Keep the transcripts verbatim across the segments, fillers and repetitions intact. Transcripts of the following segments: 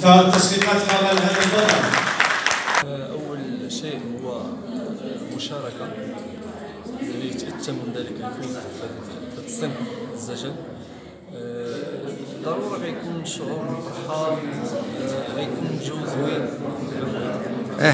فالتصفيقات قبل هذا البطل. أول شيء هو مشاركة اللي يتأتى من ذلك الفوز في الصنف الزجل. ضروري غيكون شعور بالفرحة، غيكون جو زوين. اه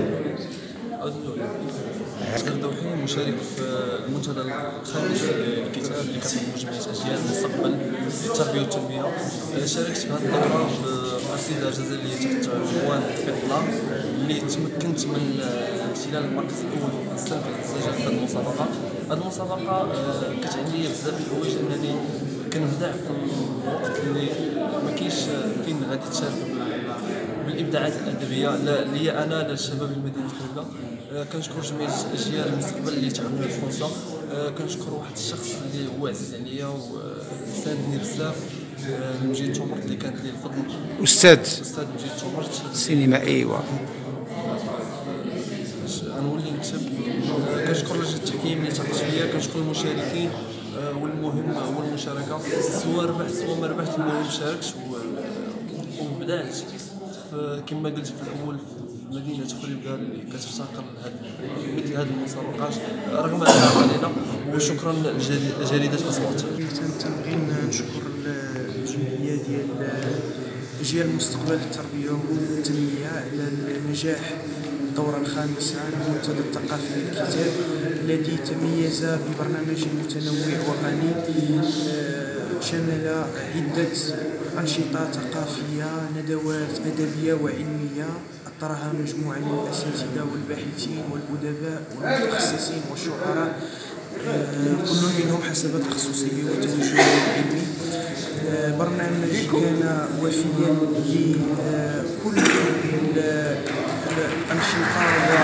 الدوحي مشارك في المنتدى الخامس للكتاب اللي كتنظم جمعية أجيال المستقبل للتربية والتنمية. شاركت في هذه الدورة بقصيدة جزائرية تحت عنوان فضلة اللي تمكنت من احتلال المركز الأول في الصنف الزجل في هذه المسابقة. هذه المسابقة كتعني لي بزاف د الحوايج لأنني كنبدع في الوقت اللي ما كاينش فين غادي تشارك بالابداعات الادبيه، لا ليا انا لا للشباب المدينه خريبه. كنشكر جمعيه اجيال المستقبل اللي تعاونوا الفرصه. كنشكر واحد الشخص اللي هو عزيز عليا وساندني بزاف، مجيد تومرت اللي كانت لي الفضل. استاذ استاذ مجيد تومرت سينما. ايوا غنولي نكتب. كنشكر لجنه التحكيم اللي تعطت فيا، كنشكر المشاركين، والمهم هو المشاركه، سواء ربحت سواء ما ربحت المهم شاركت وبدات كما قلت في الاول في مدينه خريبه اللي كتفتقر مثل هذه المسابقات رغم انها قليله. وشكرا لجريده اصوات. تنبغي نشكر الجمعيه ديال اجيال المستقبل للتربيه والتنميه على النجاح الدورة الخامسة للمنتدى الثقافي للكتاب الذي تميز ببرنامج متنوع وغني شمل عدة أنشطة ثقافية، ندوات أدبية وعلمية أطرها مجموعة من الأساتذة والباحثين والأدباء والمتخصصين والشعراء، كل منهم حسب تخصصه وتوجهه العلمي. برنامج كان وفيا لكل الأنشطة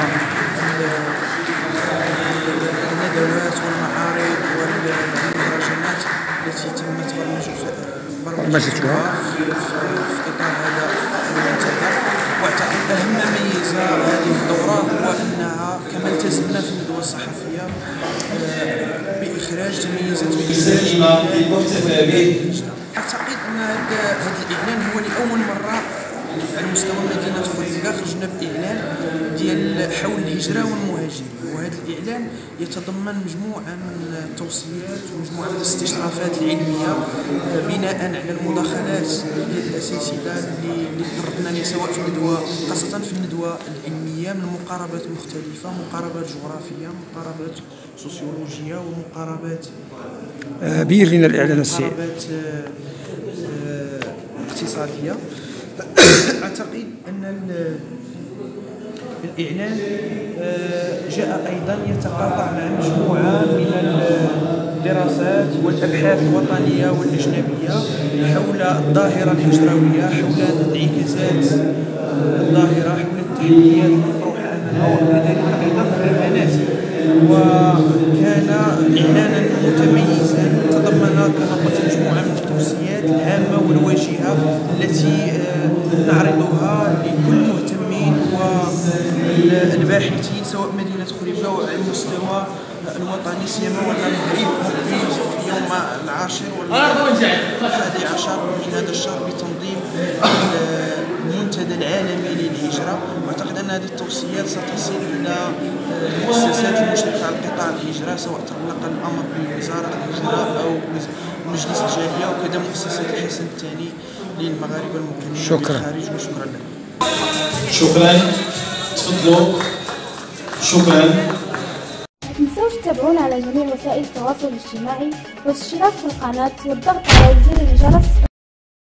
والندوات والمعارض والمهرجانات التي تم برمجتها في إطار هذا المنتدى. واعتقد أهم ميزة هذه الدورة هو أنها كما التزمنا في الندوة الصحفية بإخراج تميزات أعتقد أن هذا الإعلان هو لأول مرة على مستوى مدينة خريبة خرجنا بإعلان ديال حول الهجرة والمهاجرين، وهذا الإعلان يتضمن مجموعة من التوصيات ومجموعة من الاستشرافات العلمية بناء على المداخلات ديال الأساتذة اللي تطرقنا لها سواء في الندوة خاصة في الندوة العلمية من مقاربات مختلفة، مقاربات جغرافية، مقاربات سوسيولوجية، ومقاربات آه بين لنا الإعلان السيء مقاربات اقتصادية. أعتقد أن الإعلان جاء أيضا يتقاطع مع مجموعة من الدراسات والأبحاث الوطنية والأجنبية حول الظاهرة الهجروية، حول انعكاسات الظاهرة، حول التحديات المطروحة أمامها، وكذلك أيضا الرهانات. وكان إعلانا متميزا تضمن كما قلت مجموعة من التوصيات الهامة والواجهة التي نعرضها لكل المهتمين والباحثين سواء مدينة خريبة أو على المستوى الوطني، سيما وأن المغرب مقبل في يوم العاشر والحادي عشر من هذا الشهر بتنظيم المنتدى العالمي للهجرة. واعتقد أن هذه التوصيات ستصل إلى المؤسسات المشرفة على قطاع الهجرة سواء تعلق الأمر بوزارة الهجرة أو مجلس الجالية، وكذا مؤسسة الحسن الثاني للمغاربة المقيمين بالخارج. وشكرا لكم. شكرا، تفضلوا. شكرا. لا تنسوش تتابعونا على جميع وسائل التواصل الاجتماعي والاشتراك في القناة والضغط على زر الجرس.